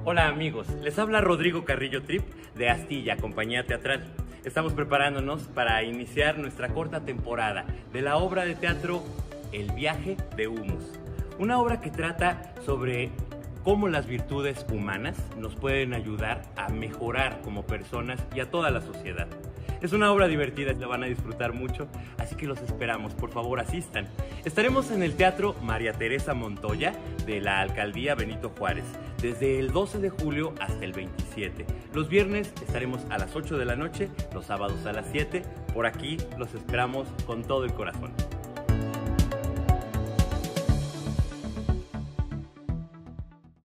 Hola amigos, les habla Rodrigo Carrillo Trip de Astilla, compañía teatral. Estamos preparándonos para iniciar nuestra corta temporada de la obra de teatro El viaje de Humus. Una obra que trata sobre cómo las virtudes humanas nos pueden ayudar a mejorar como personas y a toda la sociedad. Es una obra divertida, la van a disfrutar mucho, así que los esperamos, por favor asistan. Estaremos en el Teatro María Teresa Montoya de la Alcaldía Benito Juárez, desde el 12 de julio hasta el 27. Los viernes estaremos a las 8 de la noche, los sábados a las 7. Por aquí los esperamos con todo el corazón.